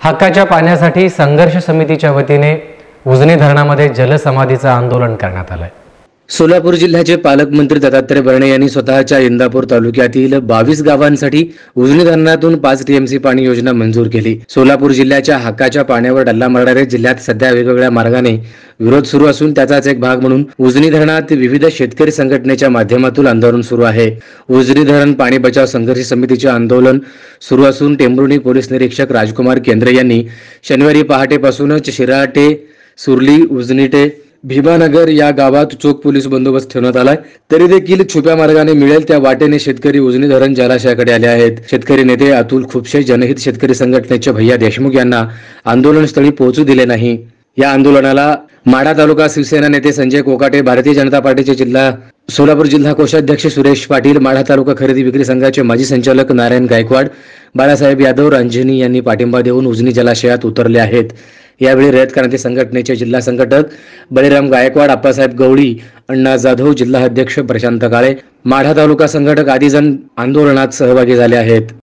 हक्काच्या पाण्यासाठी संघर्ष समितीच्या वतीने उजनी धरणामध्ये जलसमाधीचं आंदोलन करण्यात आलंय। सोलापूर जिल्ह्याचे पालकमंत्री दत्तात्रय भरणे यांनी स्वतःच्या इंदापूर तालुक्यातील 22 गावांसाठी उजनी धरणातून 5 टीएमसी पाणी योजना मंजूर केली। सोलापूर जिल्ह्याच्या हक्काच्या पाण्यावर डल्ला मारणारे जिल्ह्यात सध्या वेगवेगळ्या मार्गाने विरोध सुरू असून त्याचाच एक भाग म्हणून उजनी धरणात विविध शेतकरी संघटनेच्या माध्यमातून आंदोलन सुरू आहे। उजनी धरण पाणी बचाव संघर्ष समितीचे आंदोलन सुरू असून टेंभुर्णी पोलीस निरीक्षक राजकुमार केंद्रे यांनी शनिवारी पहाटेपासूनच शिराटे, सुरली, उजनीटे, भीमानगर या गावात चोख पोलीस बंदोबस्त ठेवण्यात आलाय। तरी देखील छुप्या मार्गाने मिळेल त्या वाटेने शेतकरी उजनी धरण जलाशयाकडे आले आहेत। शेतकरी नेते अतुल खुपशे जनहित शेतकरी संघटनेचे भैया देशमुख यांना आंदोलनस्थळी पोहोचू दिले नाही। या आंदोलनाला माढा तालुका शिवसेना नेते संजय कोकाटे, भारतीय जनता पार्टीचे सोलापूर जिल्हा कोषाध्यक्ष सुरेश पाटील, माढा तालुका खरेदी विक्री संघाचे माजी संचालक नारायण गायकवाड, बाळासाहेब यादव, रंजनी यांनी पाठिंबा देऊन उजनी जलाशयात उतरले आहेत। यावेळी रयत क्रांती संघटनेचे जिल्हा संघटक बळीराम गायकवाड, अप्पासाहेब गवळी, अण्णा जाधव, जिल्हा अध्यक्ष प्रशांत काळे, माढा तालुका संघटक आदी जण आंदोलनात सहभागी झाले आहेत।